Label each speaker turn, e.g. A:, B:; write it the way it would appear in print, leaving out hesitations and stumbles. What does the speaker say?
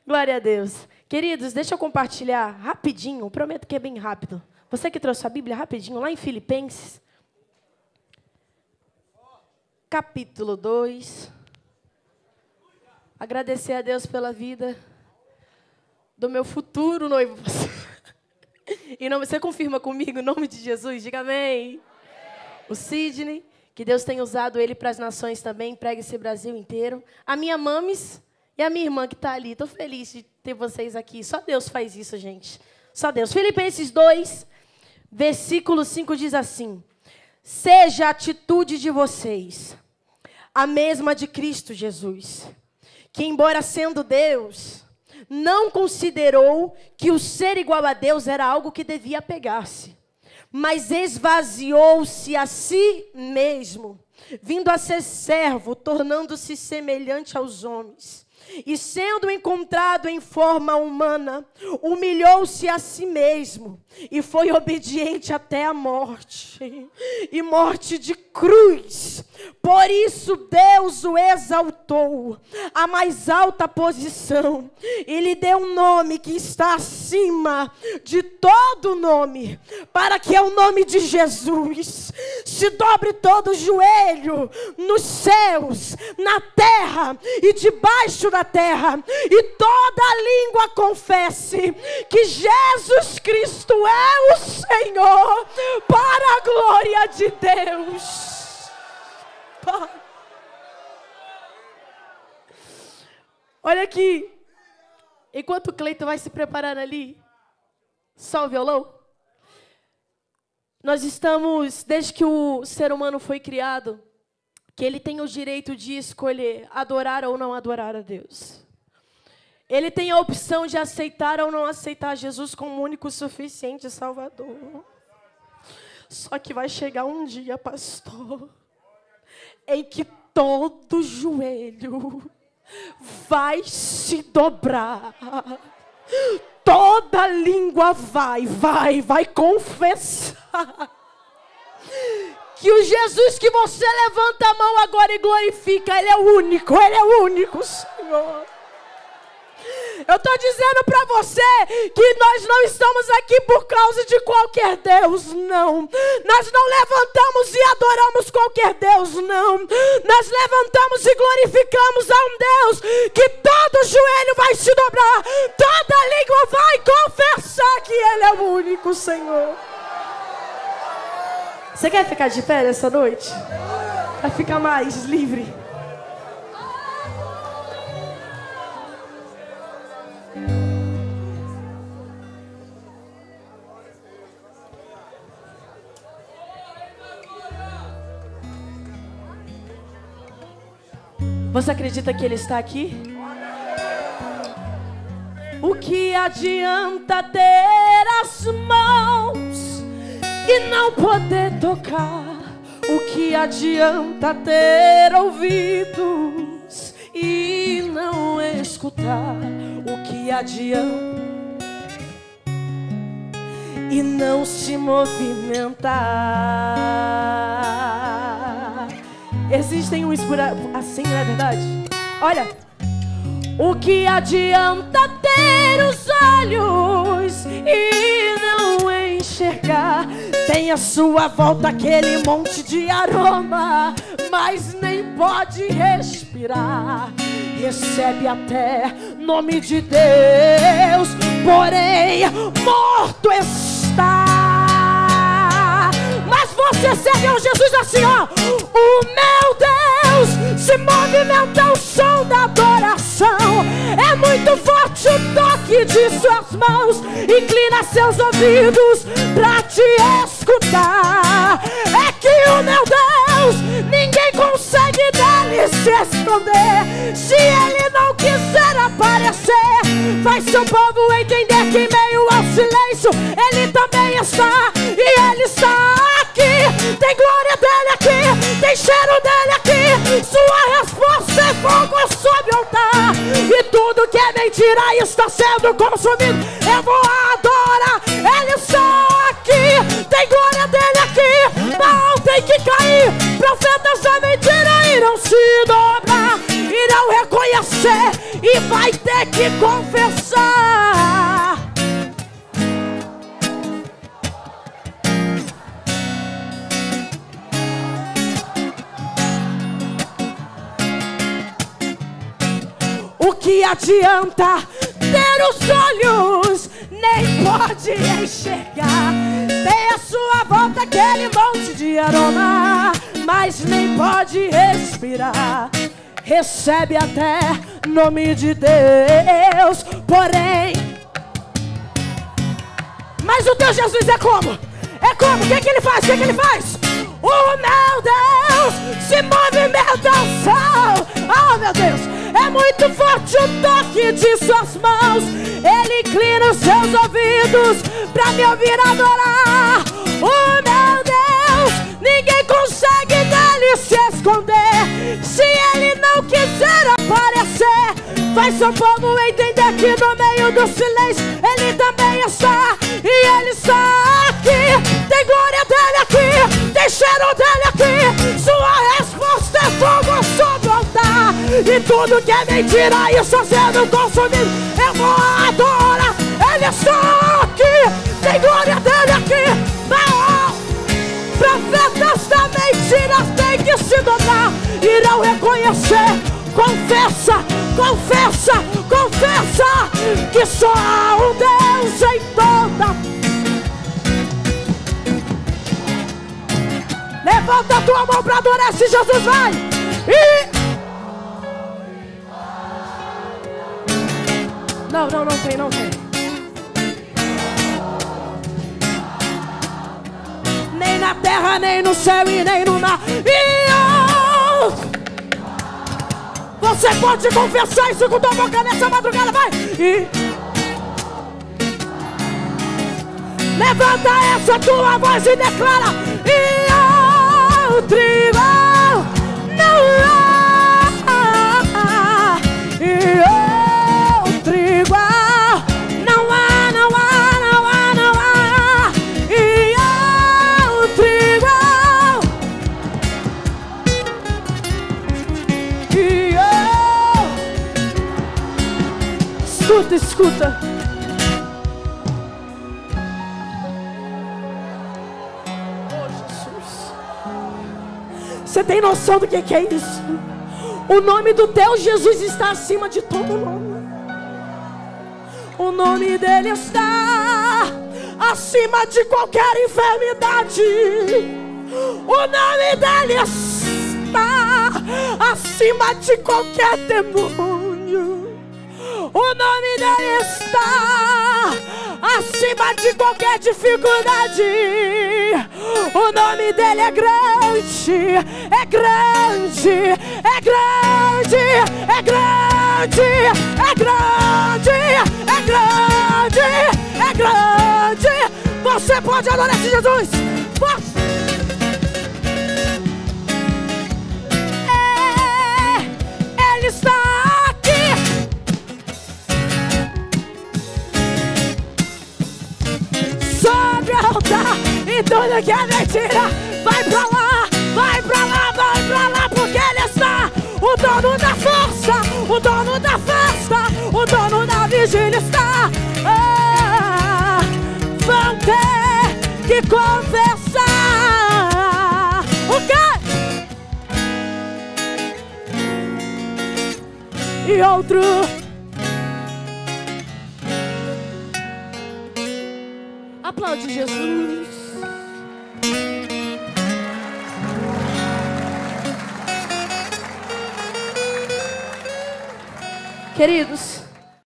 A: Glória a Deus. Queridos, deixa eu compartilhar rapidinho, prometo que é bem rápido. Você que trouxe a Bíblia rapidinho, lá em Filipenses, capítulo 2. Agradecer a Deus pela vida do meu futuro noivo. E não, você confirma comigo, em nome de Jesus, diga amém. O Sidney, que Deus tem usado ele para as nações também, prega esse Brasil inteiro. A minha mames e a minha irmã que está ali. Estou feliz de ter vocês aqui. Só Deus faz isso, gente. Só Deus. Filipenses 2, versículo 5 diz assim: seja a atitude de vocês a mesma de Cristo Jesus, que embora sendo Deus, não considerou que o ser igual a Deus era algo que devia apegar-se, mas esvaziou-se a si mesmo, vindo a ser servo, tornando-se semelhante aos homens. E sendo encontrado em forma humana, humilhou-se a si mesmo e foi obediente até a morte, e morte de cruz. Por isso Deus o exaltou à mais alta posição e lhe deu um nome que está acima de todo nome, para que ao nome de Jesus se dobre todo o joelho nos céus, na terra e debaixo da terra, e toda língua confesse que Jesus Cristo é o Senhor, para a glória de Deus. Olha aqui, enquanto o Cleiton vai se preparando ali, só o violão. Nós estamos, desde que o ser humano foi criado, que ele tem o direito de escolher adorar ou não adorar a Deus. Ele tem a opção de aceitar ou não aceitar Jesus como único, suficiente Salvador. Só que vai chegar um dia, pastor, em que todo joelho vai se dobrar. Toda língua vai confessar que o Jesus que você levanta a mão agora e glorifica, Ele é o único, Senhor. Eu estou dizendo para você que nós não estamos aqui por causa de qualquer Deus, não. Nós não levantamos e adoramos qualquer Deus, não. Nós levantamos e glorificamos a um Deus que todo joelho vai se dobrar, toda língua vai confessar que Ele é o único, Senhor. Você quer ficar de pé nessa noite? Para ficar mais livre? Você acredita que Ele está aqui? O que adianta ter as mãos e não poder tocar? O que adianta ter ouvidos e não escutar? O que adianta e não se movimentar? Existem uns por assim, não é verdade? Olha, o que adianta ter os olhos e não enxergar? Tem à sua volta aquele monte de aroma, mas nem pode respirar. Recebe até nome de Deus, porém morto está. Mas você serve ao Jesus assim, ó: o meu Deus se movimenta ao som da adoração. É muito forte o toque de suas mãos, inclina seus ouvidos pra te escutar. É que o meu Deus, ninguém consegue dele se esconder. Se Ele não quiser aparecer, faz seu povo entender que em meio ao silêncio Ele também está, e Ele está aqui. Tem glória dele aqui, tem cheiro dele aqui. Sua resposta é fogo sob o altar, e tudo que é mentira está sendo consumido. Eu vou adorar, Ele está aqui. Tem glória dele aqui, não tem que cair. Profetas da mentira irão se dobrar, irão reconhecer e vai ter que confessar. O que adianta ter os olhos, nem pode enxergar? Tem à sua volta aquele monte de aroma, mas nem pode respirar. Recebe até nome de Deus, porém. Mas o teu Jesus é como? É como? O que ele faz? O que ele faz? O meu Deus se movimenta ao céu. Oh, meu Deus, é muito forte o toque de suas mãos. Ele inclina os seus ouvidos pra me ouvir adorar. Oh, meu Deus, ninguém consegue dele se esconder. Se ele não quiser aparecer, faz seu povo entender que no meio do silêncio ele também está. E ele está aqui, tem glória dele aqui, tem cheiro dele aqui. Sua resposta é fogo sobre o altar. E tudo que é mentira e está sendo consumido, eu vou adorar. Ele está aqui, tem glória dele aqui. Baal, profetas da mentira têm que se dobrar, irão reconhecer. Confessa, confessa, confessa que só há um Deus em toda. Levanta a tua mão para adorar esse Jesus, vai! E... Não tem, não tem. Nem na terra, nem no céu e nem no mar. Você pode confessar isso com tua boca nessa madrugada, vai! E... Levanta essa tua voz e declara: e outro igual não há. E outro igual não há, não há, não há, não há. E outro igual. E escuta, escuta. Você tem noção do que é isso? O nome do teu Jesus está acima de todo nome. O nome dele está acima de qualquer enfermidade. O nome dele está acima de qualquer demônio. O nome dele está acima de qualquer dificuldade. O nome dele é grande, é grande, é grande, é grande, é grande, é grande, é grande. Você pode adorar esse Jesus. Ele está aqui. Sobre o altar. E tudo que é mentira, vai pra lá, vai pra lá, vai pra lá, porque ele está, o dono da força, o dono da festa, o dono da vigília está. Vão ter que confessar. O quê? E outro. Aplaude Jesus. Queridos,